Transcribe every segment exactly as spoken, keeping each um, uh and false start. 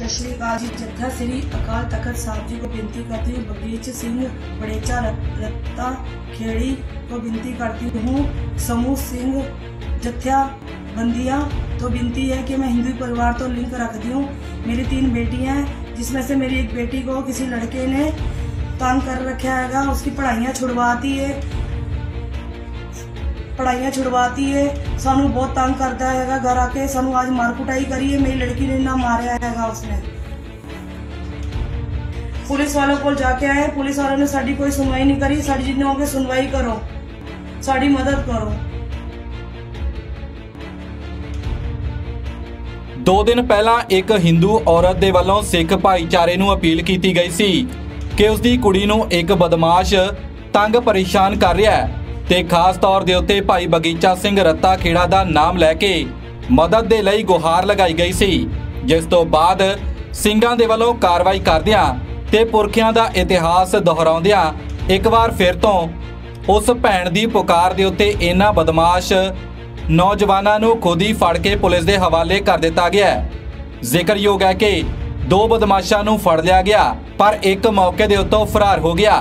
सत श्री अकाल जी। जत्था श्री अकाल तखत साहब जी को विनती करती हूँ। बगीच सिंह बड़ेचा रत्ता खेड़ी को विनती करती हूँ। समूह सिंह जत्था बंदिया तो विनती है कि मैं हिंदू परिवार तो लिंक रखती हूँ। मेरी तीन बेटियाँ हैं, जिसमें से मेरी एक बेटी को किसी लड़के ने तंग कर रखा है। उसकी पढ़ाइयाँ छुड़वाती है पढ़ाइयाँ छुड़वाती है सानू बहुत तंग करता है। घर आके सानू आज मार कुटाई करी है। मेरी लड़की ने ना मारा है। उसने पुलिस वालों को जाके आए, पुलिस वालों ने साड़ी कोई सुनवाई नहीं करी। साड़ी जितने होंगे सुनवाई करो, साड़ी मदद करो। दो दिन पहला एक हिंदू औरत दे वल्लों सिख भाईचारे नूं अपील की गई सी कि उसकी कुड़ी नूं एक बदमाश तंग परेशान कर रहा है ते खास तौर दे उत्ते भाई बगीचा सिंह रत्ता खेड़ा दा नाम लैके मदद दे लई गुहार लगाई गई सी, जिस तो बाद ਸਿੰਘਾਂ दे वल्लों कार्रवाई करदियां ते पुरखियां दा इतिहास दोहराउंदियां एक बार फिर तो उस भैण दी पुकार दे उत्ते इन्हां बदमाश नौजवानों नूं खुद ही फड़ के पुलिस दे हवाले कर दिता गया है। जिक्रयोग है कि दो बदमाशां नूं फड़ लिया गया पर एक मौके दे उत्तों फरार हो गया।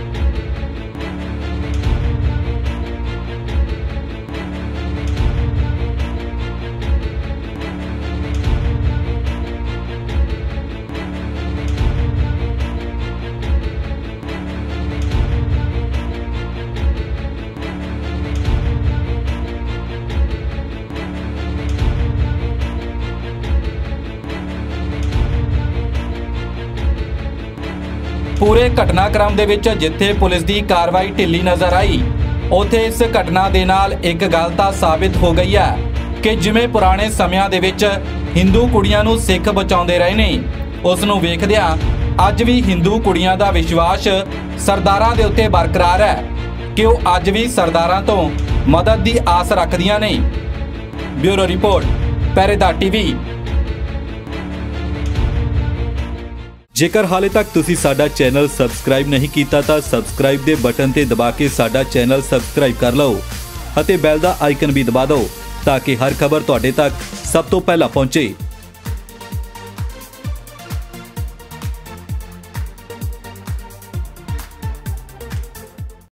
पूरे घटनाक्रम दे विच जिथे पुलिस की कार्रवाई ढिली नज़र आई, उत्थे इस घटना दे नाल एक गल तां साबित हो गई है कि जिवें पुराने समयां दे विच हिंदू कुड़ियां नूं सिख बचाउंदे रहे ने, उस नूं वेखदिआं अज भी हिंदू कुड़ियां दा विश्वास सरदारां दे उत्ते बरकरार है कि वह अज भी सरदारां तो मदद की आस रखदियां ने। Bureau report, Pehredar TV. जेकर हाले तक तुसी साडा चैनल सबसक्राइब नहीं कीता तां सबसक्राइब दे बटन ते दबा के साडा चैनल सबसक्राइब कर लो अते बैल दा आइकन भी दबा दो ताकि हर खबर तुहाडे तक सब तो पहला पहुंचे।